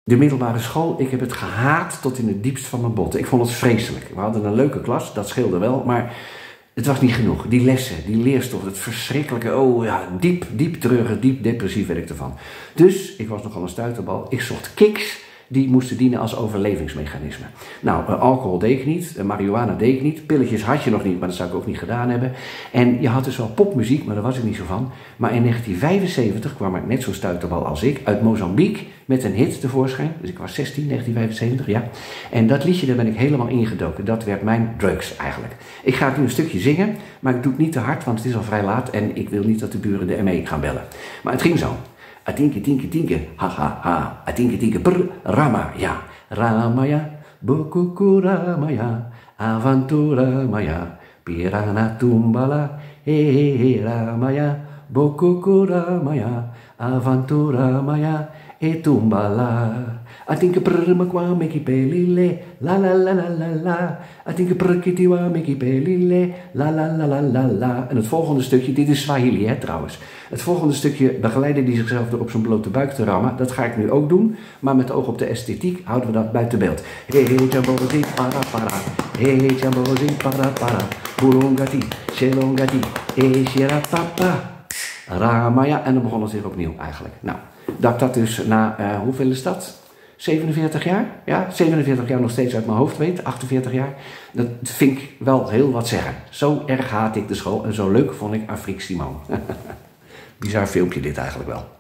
De middelbare school, ik heb het gehaat tot in het diepst van mijn botten. Ik vond het vreselijk. We hadden een leuke klas, dat scheelde wel, maar het was niet genoeg. Die lessen, die leerstof, het verschrikkelijke, oh ja, diep treurig, diep depressief werd ik ervan. Dus, ik was nogal een stuiterbal, ik zocht kicks die moesten dienen als overlevingsmechanisme. Nou, alcohol deed ik niet, marihuana deed ik niet, pilletjes had je nog niet, maar dat zou ik ook niet gedaan hebben. En je had dus wel popmuziek, maar daar was ik niet zo van. Maar in 1975 kwam er net zo'n stuiterbal als ik uit Mozambique met een hit tevoorschijn. Dus ik was 16, 1975, ja. En dat liedje, daar ben ik helemaal ingedoken. Dat werd mijn drugs eigenlijk. Ik ga het nu een stukje zingen, maar ik doe het niet te hard, want het is al vrij laat en ik wil niet dat de buren de ME gaan bellen. Maar het ging zo. Atinke, tinke, tinke, ha, ha, ha. Atinke, tinke, prr, Ramaya. Ramaya, bokuku Ramaya. Aventura Maya. Pirana tumbala, he, Ramaya. Bokuku Ramaya. Aventura Maya. E tumbala. Atinke prr, makwa, meki pelile. La la la la la la. Atinke prr, kitiwa, meki pelile. La la la la la la. En het volgende stukje, dit is Swahili hè trouwens. Het volgende stukje begeleiden die zichzelf door op zijn blote buik te rammen. Dat ga ik nu ook doen, maar met oog op de esthetiek houden we dat buiten beeld. Hey jambozi para para, hey jambozi para para, bulongati, shelongati, hey shirapapa, Ramaya. En dan begonnen ze weer opnieuw eigenlijk. Nou, dat ik dat dus na, hoeveel is dat? 47 jaar? Ja, 47 jaar nog steeds uit mijn hoofd weet, 48 jaar. Dat vind ik wel heel wat zeggen. Zo erg haat ik de school en zo leuk vond ik Afrique Simone. Bizar filmpje dit eigenlijk wel.